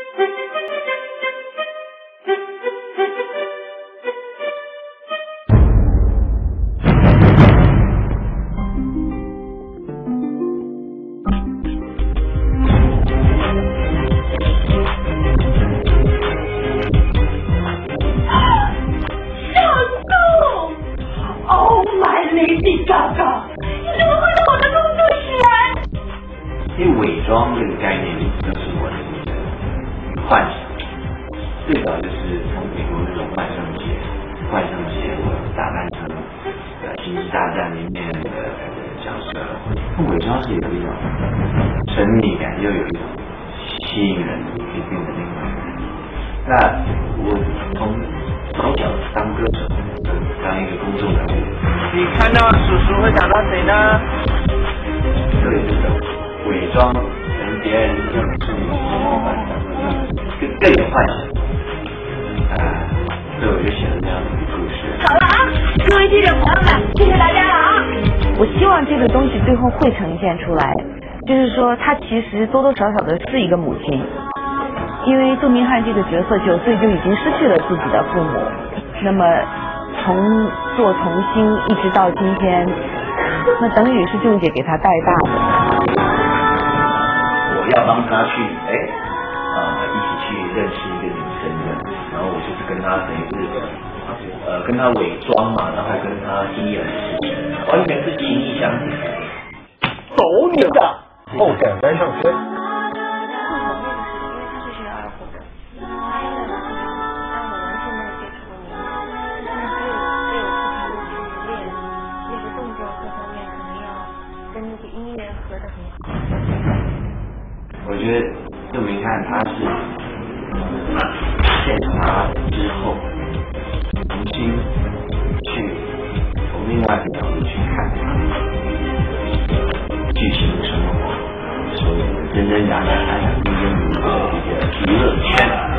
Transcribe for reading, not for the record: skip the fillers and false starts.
因为伪装这个概念，就是我的幻想。最早就是从美国那种万圣节，我打扮成星际大战里面的角色，伪装是有一种神秘感，又有一种吸引人的一定的另外一个。那我从从小当歌手，当一个公众人物， 你看到叔叔会想到谁呢？ 对这种伪装跟别人有是更有幻想，所以我就写了这样的一个故事。 好了啊，各位记者朋友们，谢谢大家了啊！ 我希望这个东西最后会呈现出来，就是说他其实多多少少的是一个母亲，因为杜明翰这个角色9岁就已经失去了自己的父母，那么从做童星一直到今天，那等于是舅姐给他带大的。 我要帮他去一起去认识一个女生的，然后我就是跟他等于是跟他伪装嘛，然后跟他经历了事情，完全是情意相挺。 走你的！后天来上学。 我觉得杜明翰他是检查之后，重新去从另外一个角度去看他剧情生活，所有的真真假假、假假真真的一个娱乐圈。